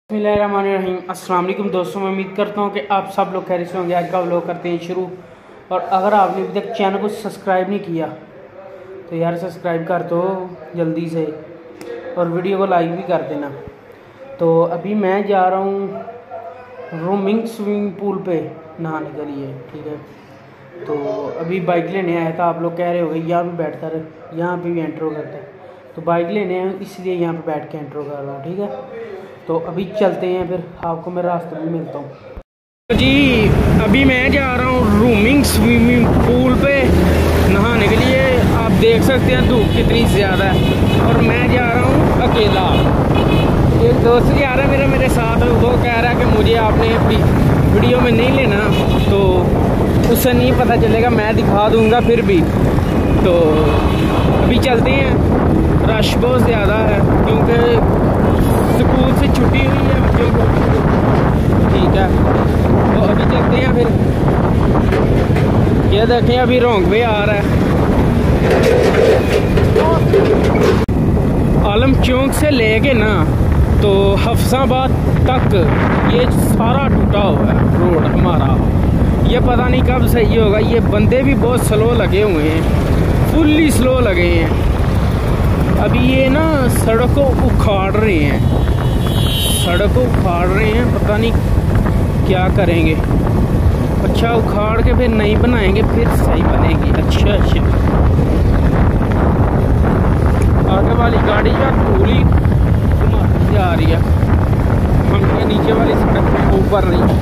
बिस्मिल्लाहिर्रहमानिर्रहीम। अस्सलाम वालेकुम दोस्तों, मैं उम्मीद करता हूँ कि आप सब लोग खैरियत से होंगे। आज का व्लॉग करते हैं शुरू। और अगर आपने अभी तक चैनल को सब्सक्राइब नहीं किया तो यार सब्सक्राइब कर दो जल्दी से, और वीडियो को लाइक भी कर देना। तो अभी मैं जा रहा हूँ रोमिंग स्विमिंग पूल पे नहाने के लिए, ठीक है। तो अभी बाइक लेने आया था। आप लोग कह रहे हो यहाँ पे बैठ कर यहाँ पे भी एंट्रो करता है, तो बाइक लेने आया इसलिए यहाँ पे बैठ के एंट्रो कर रहा हूँ, ठीक है। तो अभी चलते हैं, फिर आपको मैं रास्ते में मिलता हूँ जी। अभी मैं जा रहा हूँ रोमिंग स्विमिंग पूल पे नहाने के लिए। आप देख सकते हैं धूप कितनी ज़्यादा है, और मैं जा रहा हूँ अकेला। एक दोस्त जा रहा है मेरे साथ, वो कह रहा है कि मुझे आपने वीडियो में नहीं लेना, तो उससे नहीं पता चलेगा, मैं दिखा दूँगा फिर भी। तो अभी चलते हैं। रश बहुत ज़्यादा है क्योंकि स्कूल से छुट्टी हुई है बच्चों को, ठीक है। तो अभी चलते हैं फिर। ये देखें अभी रोंग वे आ रहा है। आलम चौक से लेके ना तो हफ्साबाद तक ये सारा टूटा हुआ है रोड हमारा। ये पता नहीं कब सही होगा। ये बंदे भी बहुत स्लो लगे हुए हैं, फुल्ली स्लो लगे हैं। अभी ये ना सड़क को उखाड़ रहे हैं, पता नहीं क्या करेंगे। अच्छा उखाड़ के फिर नहीं बनाएंगे, फिर सही बनेगी। अच्छा आगे वाली गाड़ी या पूरी घुमाती जा रही है, हम ये नीचे वाली सड़क ऊपर नहीं।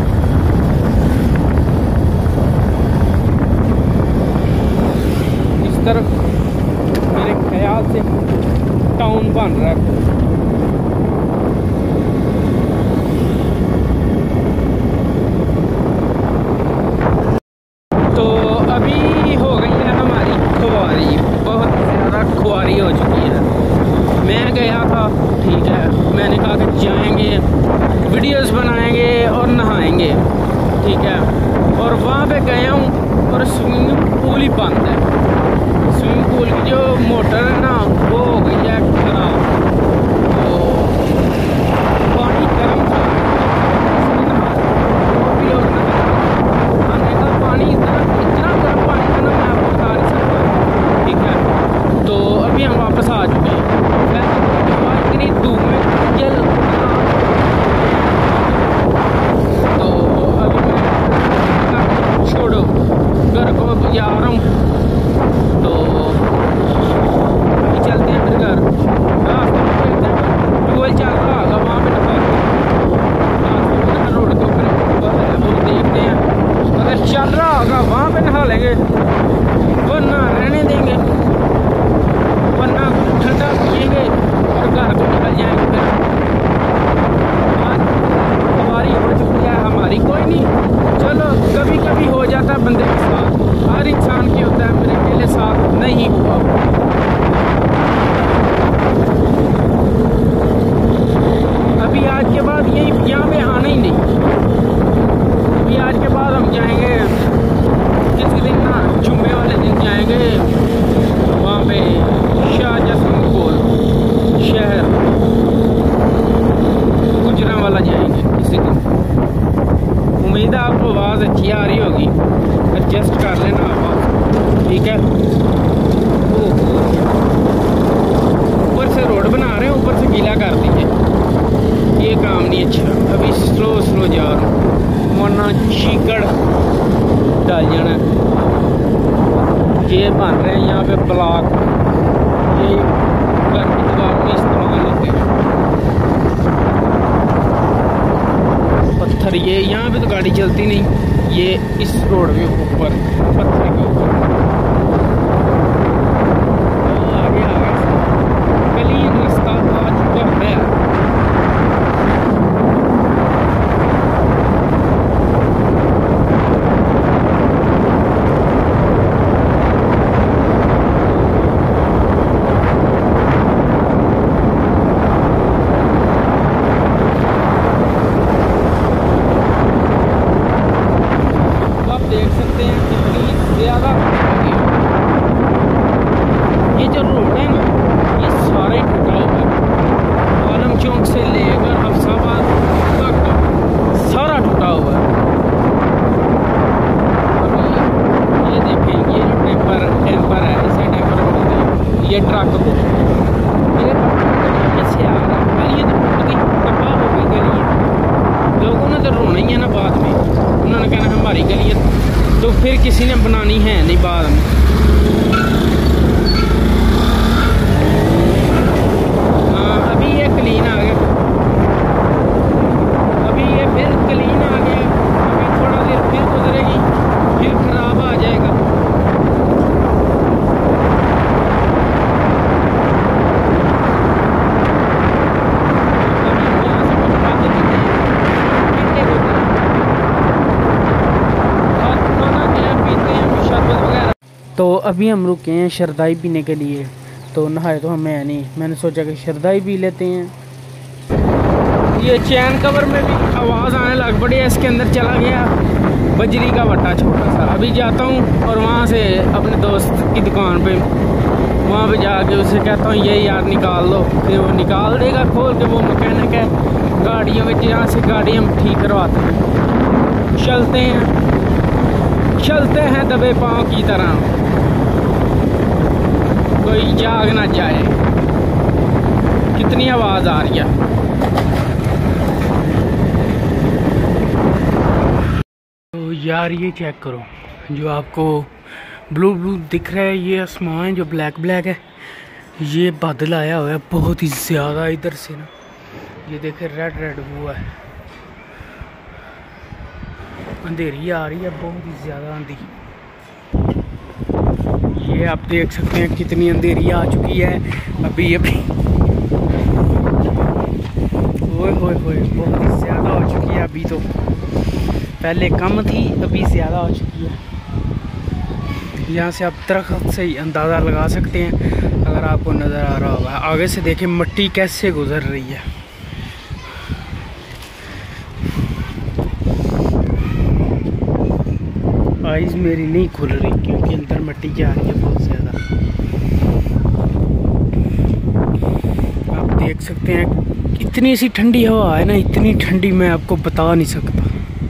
इस तरफ मेरे ख्याल से टाउन बन रहा है। तो अभी हो गई है हमारी खुआरी, बहुत ज़्यादा खुआरी हो चुकी है। मैं गया था, ठीक है, मैंने कहा कि जाएंगे वीडियोस बनाएंगे और नहाएंगे, ठीक है। और वहाँ पे गया हूँ और स्विमिंग पूल ही बंद है। स्विमिंग पूल की जो मोटर है ना वो हो गई है खराब। तो पानी गर्म था, हमने कहा पानी इतना गर्म पानी था ना, मैं आपको बता नहीं सकता, ठीक है। तो अभी हम वापस आ चुके हैं। इतनी धूप में जल, तो अभी मैं छोड़ो घर को जा रहा हूँ। तो अभी चलते हैं फिर घर। ट्यूबवेल चल रहा होगा वहाँ पे नहा रोड के ऊपर वो देखते हैं, अगर चल रहा होगा वहाँ पे नहा लेंगे, वरना रहने देंगे, वरना ठंडा पिएंगे और घर को निकल जाएंगे। फिर हमारी हो चुकी है हमारी, कोई नहीं, चलो कभी कभी हो जाता है बंदे के साथ, हर इंसान की होता है, मेरे अकेले साथ नहीं हुआ। अभी आज के बाद यही यहाँ पे आना ही नहीं। अभी आज के बाद हम जाएंगे किसी दिन ना, जुम्मे वाले दिन जाएंगे वहाँ पे शाहजहाँ स्विमिंग पूल शहर गुजरांवाला जाएंगे किसी दिन। उम्मीद है आपको आवाज़ अच्छी आ रही होगी, एडजस्ट कर लेना आवाज़, ठीक है। ऊपर से रोड बना रहे हैं, ऊपर से गीला कर दीजिए, ये काम नहीं अच्छा। अभी स्लो जा रहा हूँ वरना चीकड़ डाल जाना। ये बन रहे हैं यहाँ पे ब्लॉक, ये घर की दीवार में इस्तेमाल होते हैं पत्थर। ये यहाँ पे तो गाड़ी चलती नहीं, ये इस रोड के ऊपर पत्थर के ऊपर। आगे क्लीन रास्ता आ चुका है। देख सकते हैं कितनी ज़्यादा किसी ने बनानी है नहीं बाद में। अभी ये क्लीन आ गया, अभी ये फिर क्लीन आ गया। अभी थोड़ा देर फिर गुजरेगी, फिर खराब आ जाएगा। तो अभी हम रुके हैं शरदाई पीने के लिए। तो नहाए तो हमें है नहीं, मैंने सोचा कि शरदाई पी लेते हैं। ये चैन कवर में भी आवाज़ आने लग पड़ी है, इसके अंदर चला गया बजरी का वट्टा छोटा सा। अभी जाता हूँ और वहाँ से अपने दोस्त की दुकान पे, वहाँ पे जाके उससे कहता हूँ ये यार निकाल लो, फिर वो निकाल देगा खोल के। वो मैकेनिक है गाड़ियों में, जहाँ से गाड़ी हम ठीक करवाते हैं। चलते हैं दबे पाँव की तरह, कोई जाग ना जाए। कितनी आवाज़ आ रही है। तो यार ये चेक करो, जो आपको ब्लू ब्लू दिख रहा है, ये आसमान जो ब्लैक ब्लैक है, ये बादल आया हुआ है बहुत ही ज़्यादा इधर से ना। ये देखे रेड रेड हुआ है, अंधेरी आ रही है बहुत ही ज़्यादा आंधी। ये आप देख सकते हैं कितनी अंधेरी आ चुकी है अभी अभी। ओए होए होए बहुत ही ज़्यादा हो चुकी है अभी। तो पहले कम थी, अभी ज़्यादा हो चुकी है। यहाँ से आप दरख्त से ही अंदाज़ा लगा सकते हैं, अगर आपको नज़र आ रहा होगा। आगे से देखें मिट्टी कैसे गुजर रही है। आइज़ मेरी नहीं खुल रही क्योंकि अंदर मिट्टी जा रही है बहुत ज़्यादा। आप देख सकते हैं इतनी सी ठंडी हवा है ना, इतनी ठंडी मैं आपको बता नहीं सकता।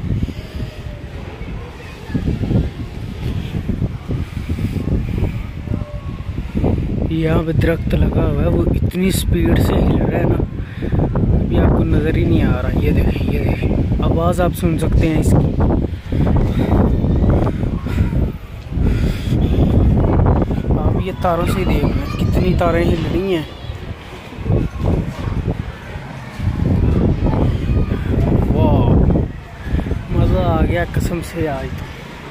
यहाँ पे दरख्त लगा हुआ है, वो इतनी स्पीड से हिल रहा है ना, अभी आपको नज़र ही नहीं आ रहा। ये देखें, ये देखें, आवाज़ आप सुन सकते हैं इसकी। ये तारों से ही देख लें कितनी तारें हिल रही हैं। वाह, मज़ा आ गया कसम से आज तो।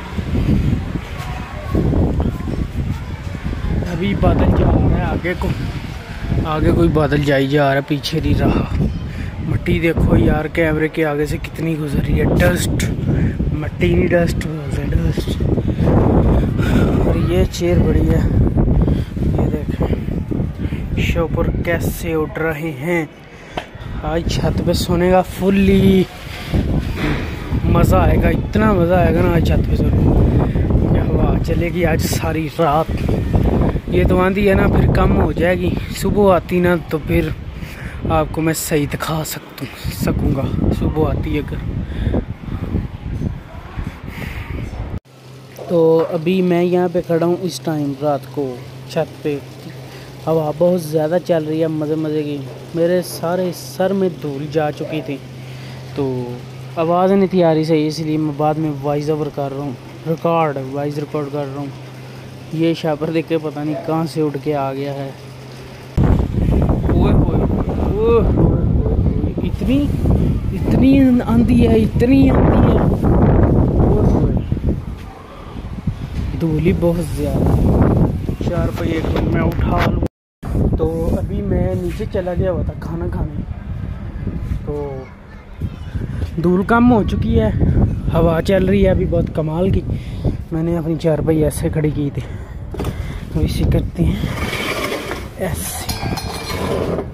अभी बादल जा रहा है आगे को, आगे कोई बादल जा ही जा रहा है, पीछे नहीं रहा। मिट्टी देखो यार कैमरे के आगे से कितनी गुजर रही है। डस्ट, मिट्टी नहीं डस्ट बोलते, डस्ट। और ये चेयर बड़ी है, शोपर कैसे उड़ रहे हैं। आज छत पे सोने का फुल्ली मज़ा आएगा, इतना मज़ा आएगा ना आज छत पे सोने। हवा चलेगी आज सारी रात। ये तो आंधी है ना, फिर कम हो जाएगी। सुबह आती ना तो फिर आपको मैं सही दिखा सकूँगा सुबह आती अगर। तो अभी मैं यहाँ पे खड़ा हूँ इस टाइम रात को छत पे। हवा बहुत ज़्यादा चल रही है मज़े की। मेरे सारे सर में धूल जा चुकी थी, तो आवाज़ नहीं थी आ रही सही, इसलिए मैं बाद में वॉइस ओवर कर रहा हूँ, वॉइस रिकॉर्ड कर रहा हूँ। ये शापर देख के पता नहीं कहाँ से उड़ के आ गया है। ओए ओए इतनी आंधी है, इतनी आंधी है। धूल ही बहुत ज़्यादा। 4 रुपये एक मैं उठा लूँ। तो अभी मैं नीचे चला गया हुआ था खाना खाने, तो धूल कम हो चुकी है, हवा चल रही है अभी बहुत कमाल की। मैंने अपनी 4 रुपये ऐसे खड़ी की थी, तो इसे करते हैं ऐसे।